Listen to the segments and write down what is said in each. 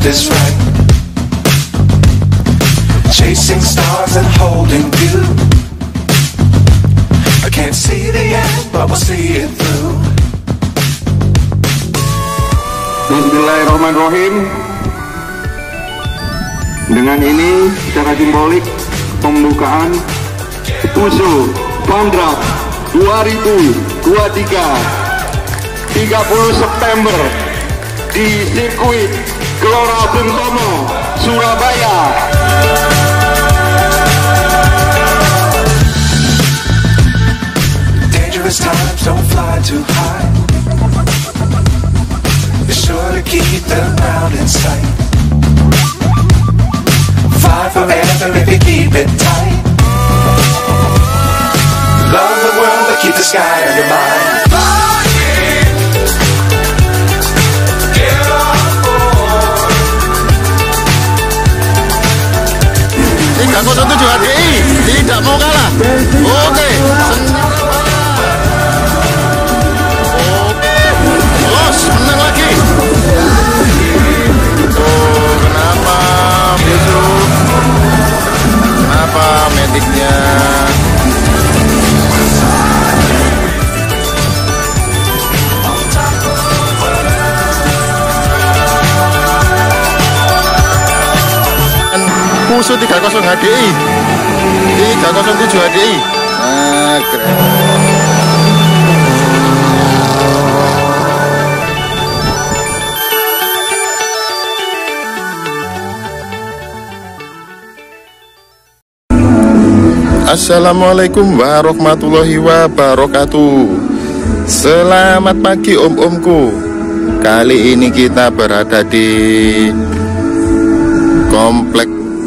is right. Chasing stars and holding you. I can't see the end, but we'll see it through. Bismillahirrahmanirrahim. Dengan ini secara simbolik pembukaan Wushu Fun Truck 2023 30 September di sirkuit Gelora Bung Tomo, Surabaya. Dangerous times, don't fly too high. Be sure to keep the ground in sight. Fly forever if you keep it tight. Love the world, but keep the sky on your mind. Tiga 07 HDI tidak mau kalah. Oke, los menang lagi. Oh, kenapa Bisu? Kenapa mediknya? Musuh 30 HDI 307 HDI. Nah, keren. Assalamualaikum warahmatullahi wabarakatuh. Selamat pagi om-omku. Kali ini kita berada di komplek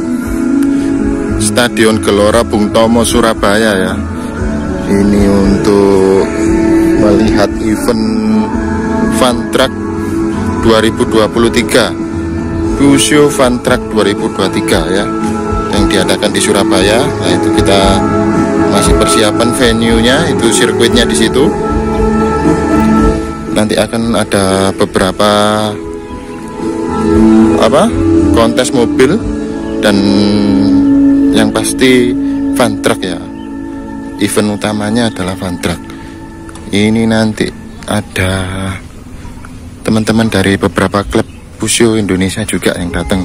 Stadion Gelora Bung Tomo, Surabaya ya. Ini untuk melihat event Fun Truck 2023, Wushu Fun Truck 2023 ya, yang diadakan di Surabaya. Nah, itu kita masih persiapan venue-nya, itu sirkuitnya di situ. Nanti akan ada beberapa kontes mobil dan yang pasti Fun Truck ya. Event utamanya adalah Fun Truck. Ini nanti ada teman-teman dari beberapa klub Wushu Indonesia juga yang datang.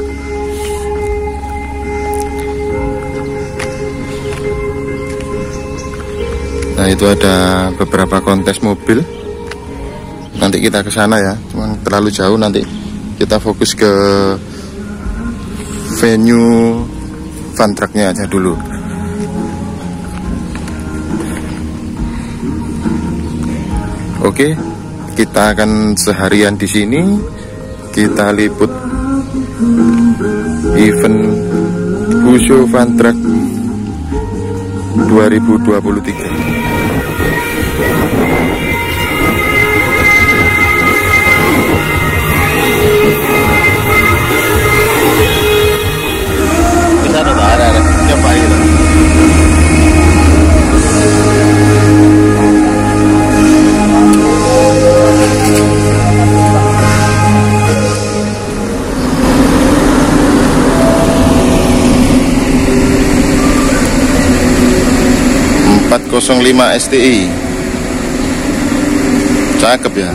Nah, itu ada beberapa kontes mobil. Nanti kita ke sana ya. Cuma terlalu jauh, nanti kita fokus ke venue Fun Truck-nya aja dulu. Oke, kita akan seharian di sini. Kita liput event Wushu Fun Truck 2023. .05 STI, cakep ya.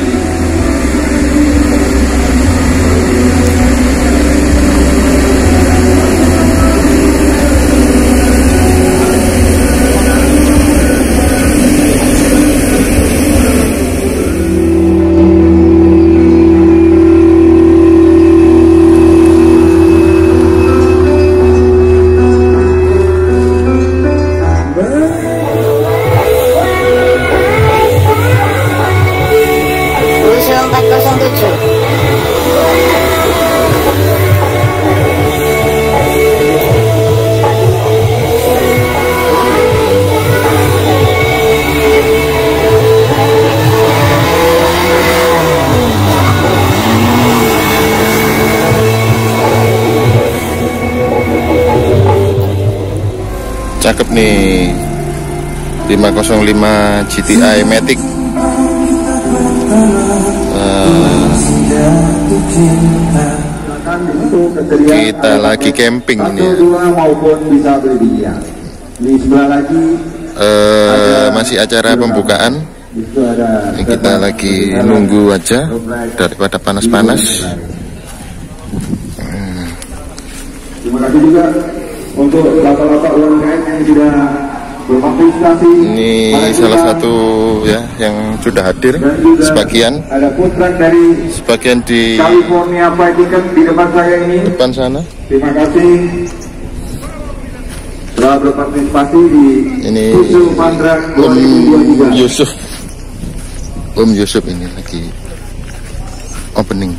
Cakep nih, 505 GTI Matic. Kita lagi camping ini ya. Masih acara pembukaan. Ini kita lagi nunggu aja daripada panas-panas. Terima kasih juga untuk bapak-bapak UMKM yang sudah berpartisipasi. Ini salah satu ya yang sudah hadir. Sebagian ada food truck dari sebagian di California Fried Chicken di depan saya ini. depan sana. Terima kasih telah berpartisipasi di Ini Pusu Pandrak 2023. Om Yusuf ini lagi opening.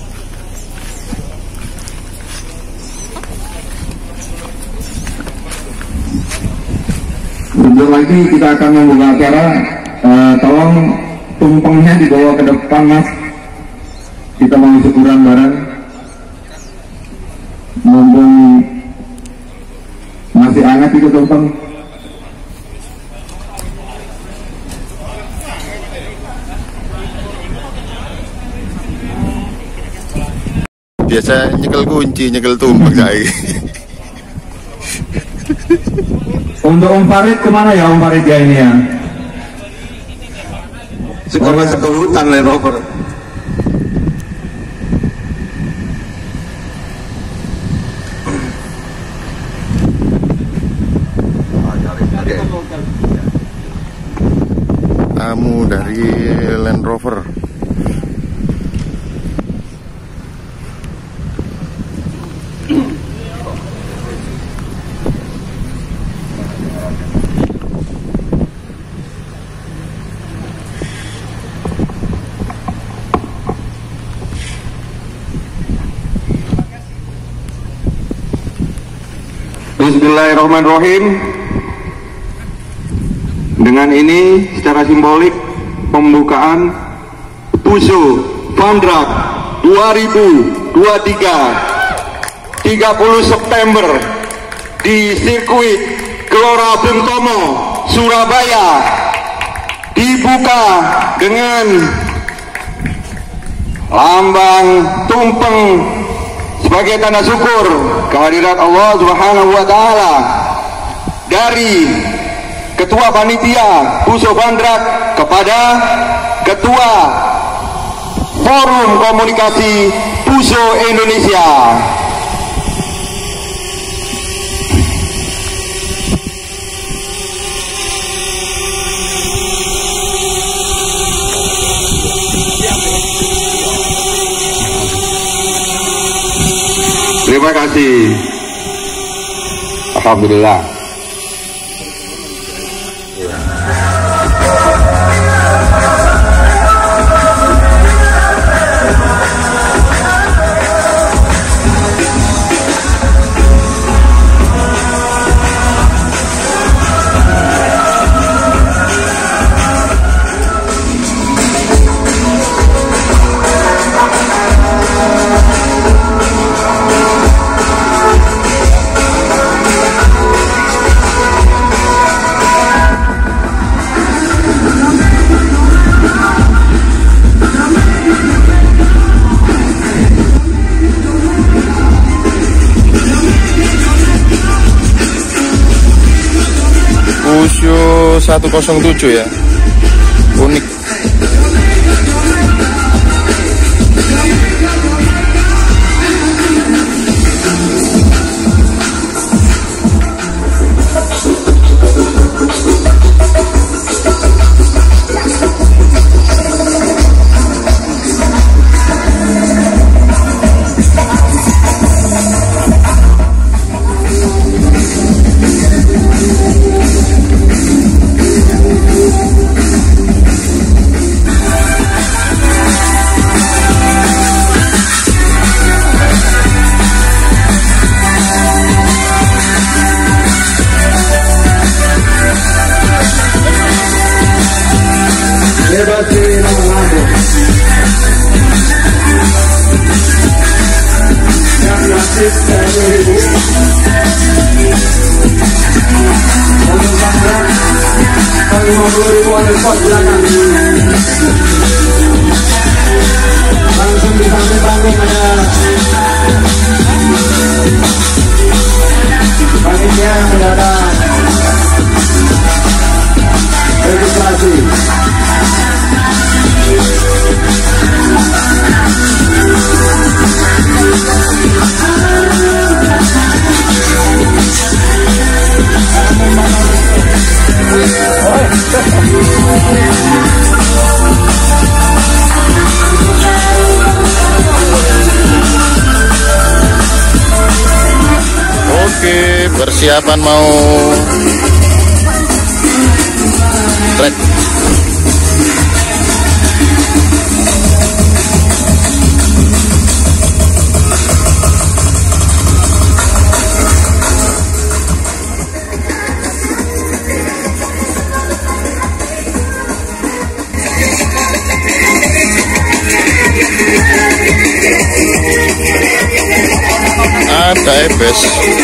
Sebelum lagi kita akan membuka acara. Tolong tumpengnya dibawa ke depan, Mas. Kita mau syukuran bareng. Mumpung masih hangat itu tumpeng. Biasa nyekel kunci, nyekel tumpeng saya. Untuk Om Farid kemana ya Om Farid ya ini ya? Sekarang masuk ke hutan Land Rover. Tamu dari Land Rover. Bismillahirrahmanirrahim. Dengan ini secara simbolik pembukaan Pusu Pandrak 2023 30 September di sirkuit Gelora Bung Tomo, Surabaya dibuka dengan lambang tumpeng sebagai tanda syukur kehadirat Allah Subhanahu wa taala dari Ketua Panitia Pusu Pandrak kepada Ketua Forum Komunikasi Pusu Indonesia. Terima kasih. Alhamdulillah. Pusu 107 ya, unik. Kalau 50.000 ada spot silakan. persiapan mau trek. Ada ebes.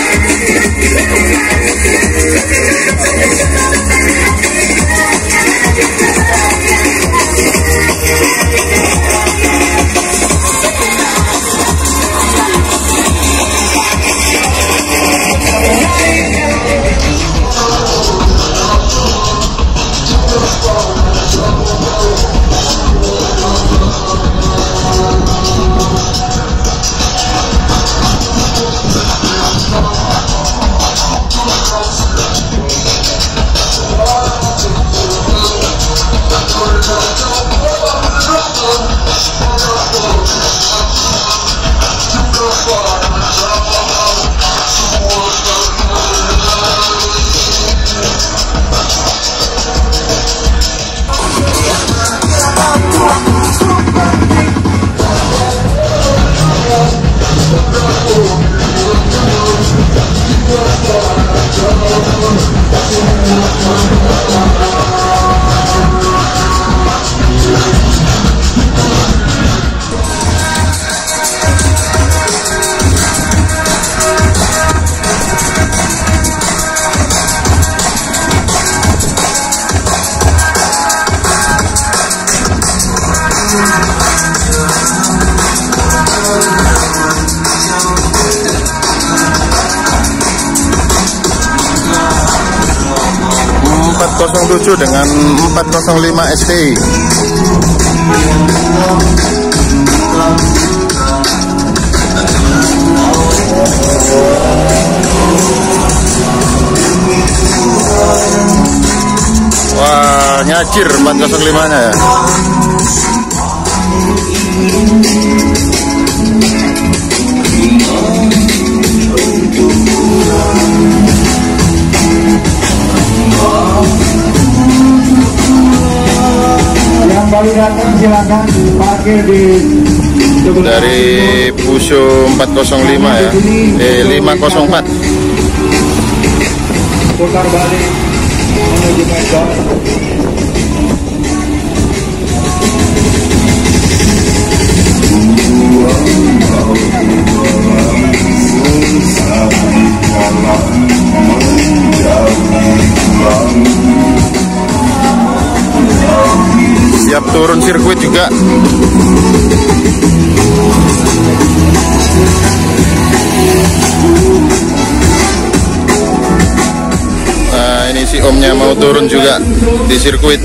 Dengan 405 STI. Wah, nyajir 405-nya ya. Yang baru datang silakan parkir di dari Puso 405 ya. 504. Putar balik menuju Medan. Siap turun sirkuit juga. Nah, ini si omnya mau turun juga di sirkuit.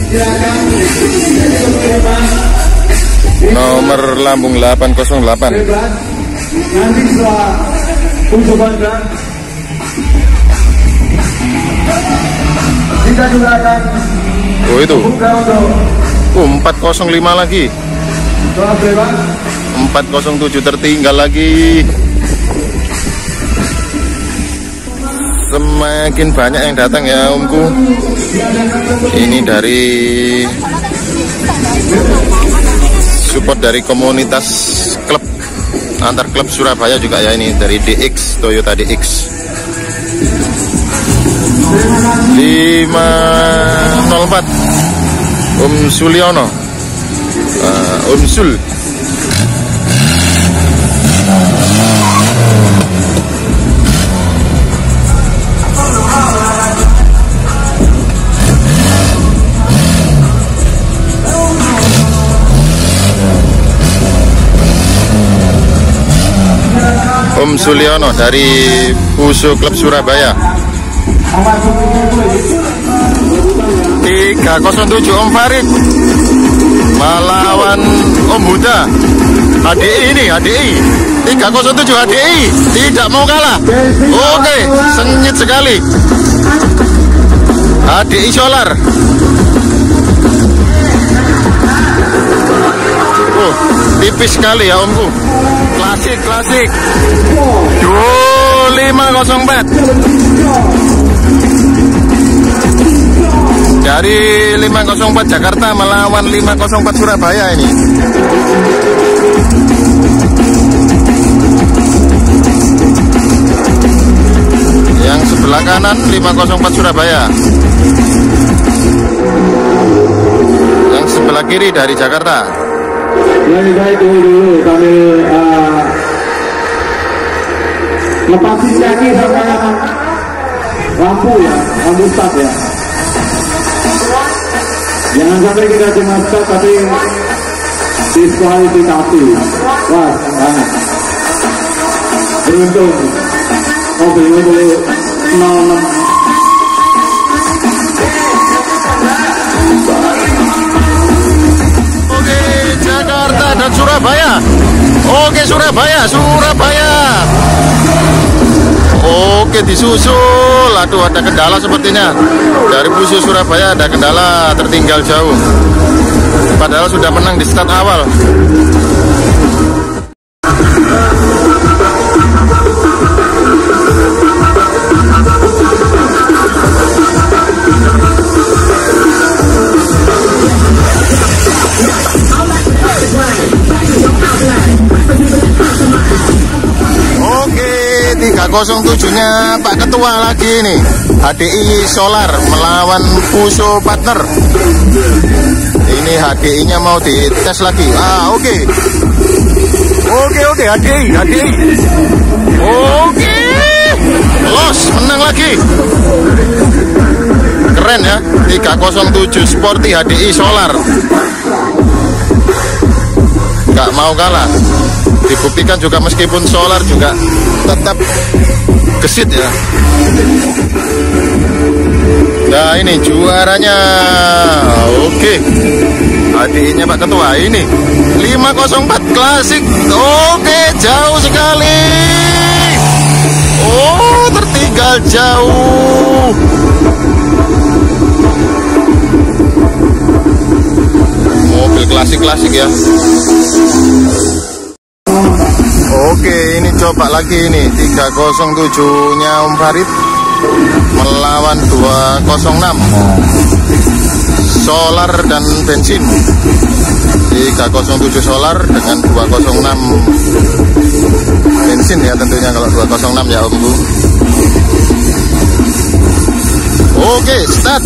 Nomor lambung 808. Nanti setelah usukan kita juga akan itu buka untuk 405 lagi. kelas bebas. 407 tertinggal lagi. Semakin banyak yang datang ya omku. Ini dari support dari komunitas klub antar klub Surabaya juga ya, ini dari DX, Toyota DX 504 Om Suliono, Om Sul. Om Suliono dari Puso Klub Surabaya. 307 Om Farid melawan Om Huda. HDI ini, HDI 307 HDI tidak mau kalah. Oke, sengit sekali. HDI Solar. Oh, tipis sekali ya omku. Klasik. 2504 dari 504 Jakarta melawan 504 Surabaya ini. Yang sebelah kanan 504 Surabaya, yang sebelah kiri dari Jakarta. Lebih baik dulu sambil lepasin kaki sama lampu ya, lampu start ya. Jangan sampai kita cuma start tapi diskualifikasi. Wah, banget. Beruntung mobilnya boleh 06. Dan Surabaya. Oke, Surabaya. Oke, disusul. Aduh, ada kendala sepertinya. Dari Puso Surabaya ada kendala, tertinggal jauh. Padahal sudah menang di start awal. Oke, 307-nya Pak Ketua lagi nih. HDI Solar melawan Puso Partner. Ini HDI-nya mau dites lagi. Oke, HDI. Oke, los, menang lagi. Keren ya, 307 Sporty HDI Solar. Gak mau kalah. Dibuktikan juga meskipun Solar juga tetap gesit ya. Nah, ini juaranya. Oke, HDI-nya Pak Ketua ini 504 klasik. Oke, jauh sekali. Oh, tertinggal jauh. Mobil klasik ya. Oke, ini coba lagi ini 307-nya Om Farid melawan 206 Solar dan bensin. 307 Solar dengan 206 bensin ya, tentunya kalau 206 ya Omku. Oke, start.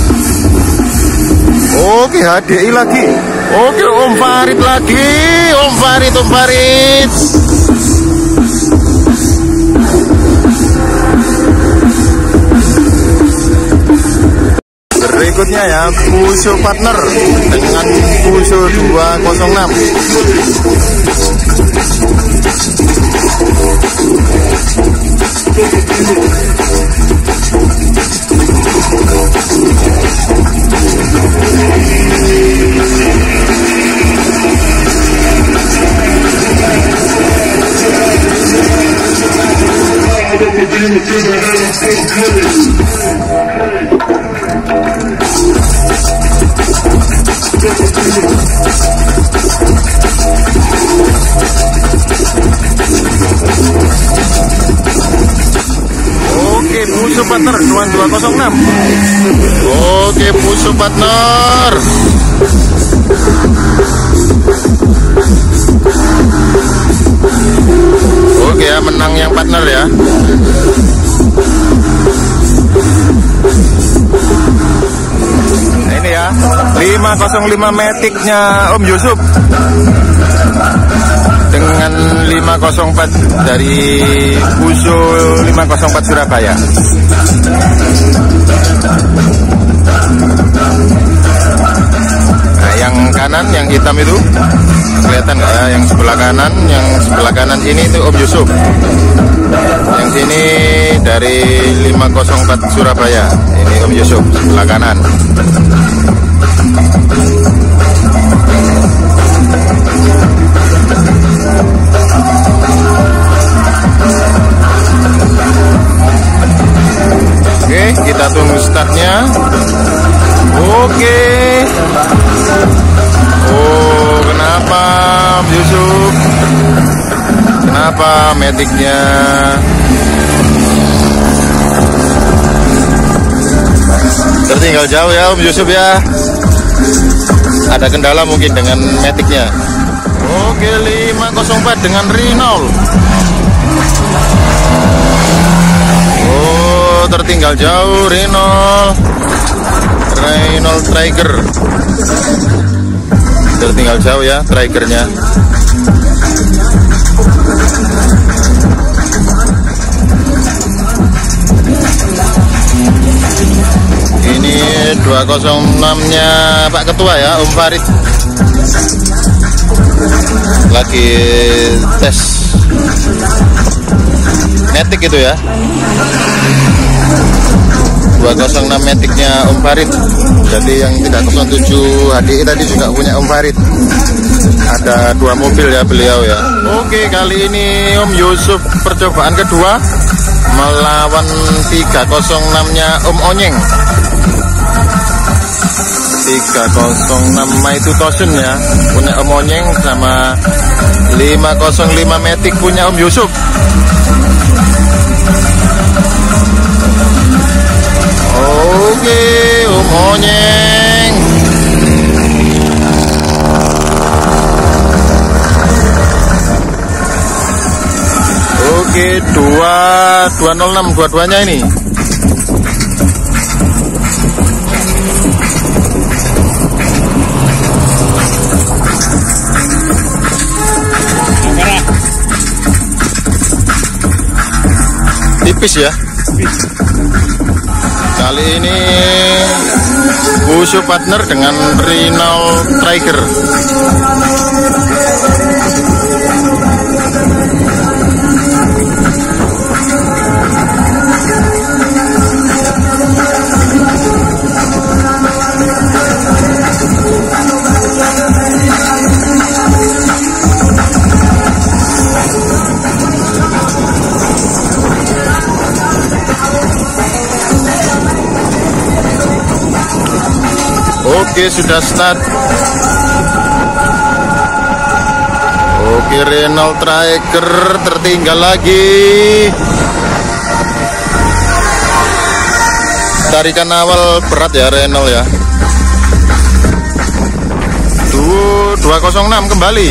Oke, HDI lagi. Oke, Om Farid lagi. Om Farid. Berikutnya ya, Puso Partner dengan Puso 206. Oke, Puso Partner 206. Oke, Puso Partner. Oke ya, menang yang partner ya. Nah, ini ya 505 Matic-nya Om Yusuf dengan 504 dari Puso 504 Surabaya. Nah, yang kanan, yang hitam itu kelihatan nggak ya? Yang sebelah kanan ini itu Om Yusuf. Yang sini dari 504 Surabaya. Ini Om Yusuf sebelah kanan. Oke, kita tunggu startnya. Oke. Oh, kenapa Om Yusuf berapa metiknya. Tertinggal jauh ya Om Yusuf ya. Ada kendala mungkin dengan metiknya. Oke, 504 dengan Renault. Oh, tertinggal jauh Renault Traeger. Tertinggal jauh ya Traegernya. Ini 206-nya Pak Ketua ya, Om Farid. Lagi tes metik itu ya. 206 metiknya Om Farid. Jadi yang 307 HDI tadi juga punya Om Farid. Ada 2 mobil ya beliau ya. Oke, kali ini Om Yusuf percobaan kedua melawan 306-nya Om Onyeng. 306 My 2000 ya, punya Om Onyeng, sama 505 Matic punya Om Yusuf. Oke, Om Onyeng. Oke, 206 dua-duanya ini. Tipis ya. Kali ini Busu partner dengan Renault Traeger. Oke, sudah start. Oke, Renault Traeger tertinggal lagi. Tarikan awal berat ya Renault ya. 206 kembali.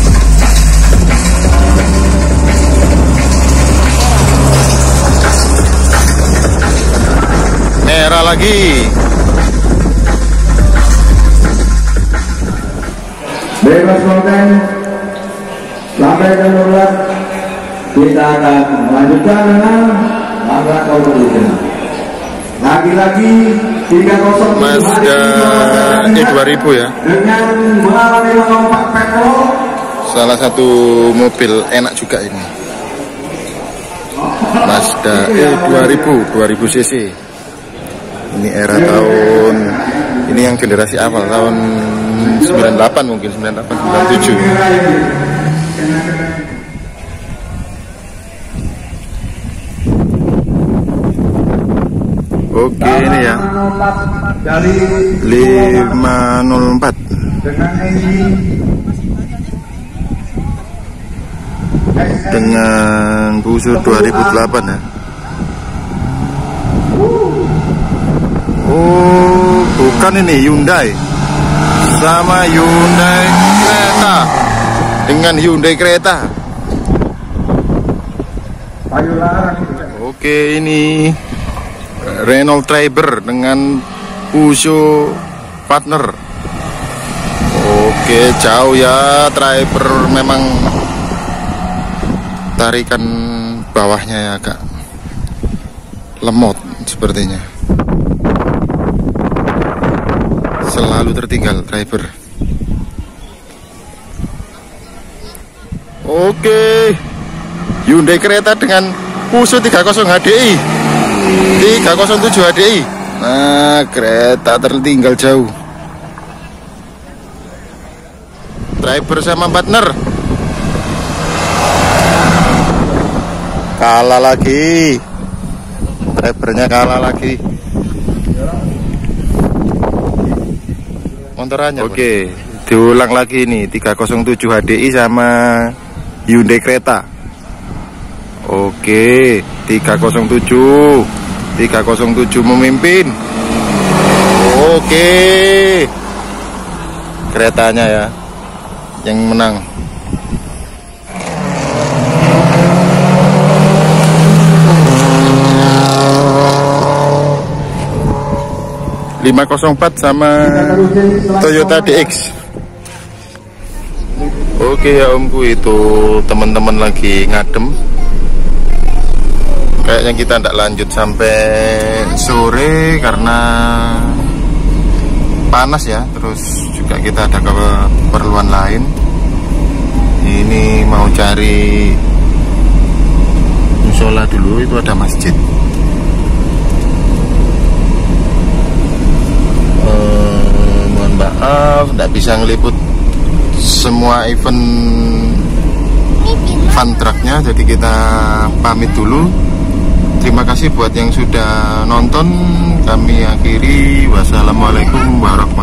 Merah lagi. Bebas konten sampai ke bulan, kita akan melanjutkan dengan langkah kompetisi. Lagi-lagi 307 Mazda E2000 ya. Dengan melalui lompat petrol. Salah satu mobil enak juga ini. Mazda E2000 2000 cc. Ini era tahun, ini yang generasi awal tahun 98 mungkin, 98 97. Oke, ini ya 504 dengan Busu 2008 ya. Oh, bukan ini Hyundai. Sama Hyundai Creta. Dengan Hyundai Creta. Oke, ini Renault Traeger dengan Busu partner. Oke, jauh ya Traeger, memang tarikan bawahnya ya agak lemot sepertinya. Selalu tertinggal Traeger. Oke, Hyundai Creta dengan Busu 30 HDI, 307 HDI. Nah, Creta tertinggal jauh. Traeger sama partner kalah lagi. Traegernya kalah lagi. Montorannya. Oke, diulang lagi nih 307 HDI sama Hyundai Creta. Oke, 307 memimpin. Oke, keretanya ya yang menang. .504 sama Toyota DX. Oke ya omku, itu teman-teman lagi ngadem. Kayaknya kita tidak lanjut sampai sore karena panas ya. Terus juga kita ada keperluan lain. Ini mau cari musola dulu, itu ada masjid. Mohon maaf, tidak bisa ngeliput semua event fun trucknya, jadi kita pamit dulu. Terima kasih buat yang sudah nonton. Kami akhiri. Wassalamualaikum warahmatullahi wabarakatuh.